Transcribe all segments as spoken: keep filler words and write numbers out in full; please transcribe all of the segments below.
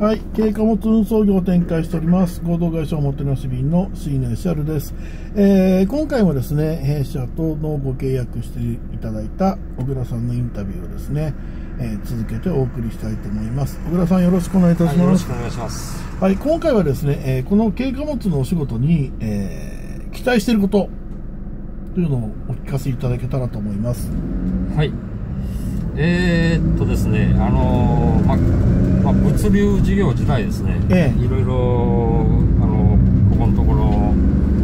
はい、軽貨物運送業を展開しております合同会社おもてなし便の椎名シャルです。えー、今回もですね、弊社とのご契約していただいた小倉さんのインタビューをですね、えー、続けてお送りしたいと思います。小倉さん、よろしくお願いいたします。はい、よろしくお願いします。はい、今回はですね、えー、この軽貨物のお仕事に、えー、期待していることというのをお聞かせいただけたらと思います。 はい。えー、っとですね、あのー、ままあ、物流事業自体ですね、ええ、いろいろ、あのここのところ、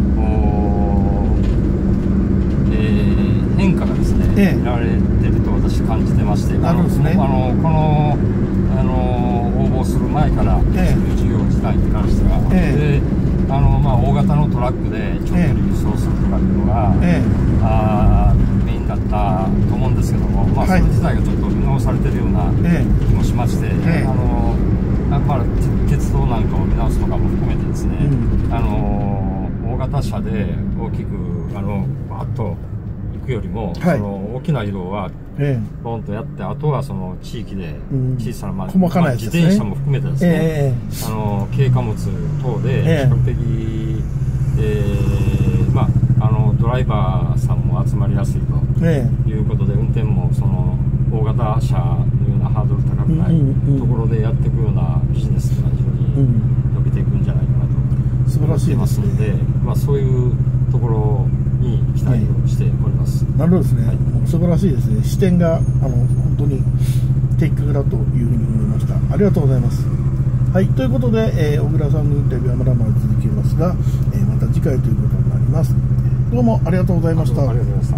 えー、変化がですね、ええ、見られてると私感じてまして、 あるんですね。 あのこの、あの応募する前から物流事業自体に関しては、ええ、であのまあ、大型のトラックで長距離輸送するとかいうのが、ええ、あメインだったと思うんですけども、まあ、それ自体がちょっと見直されてるような気もしまして、ええ、あのまあ、鉄道なんかを見直すとかも含めてですね、うん、あの大型車で大きくあのバーッと行くよりも、はい、その大きな色はボンとやって、ええ、あとはその地域で小さな、まあ、 細かなやつですね、 自転車も含めてですね、ええ、あの軽貨物等で比較的、えええー、まああのドライバーさんも集まりやすいということで、ええ、運転もその大型車のようなハードル高くないところでやっていくようなビジネスが非常に伸びていくんじゃないかなと素晴らしいますので、 まあ、そういうところに期待をしております。 なるほどですね、はい、素晴らしいですね。視点があの本当に的確だというふうに思いました。ありがとうございます。はい、ということで、えー、小倉さんのインタビューはまだまだ続きますが、えー、また次回ということになります。どうもありがとうございました。 ありがとうございました。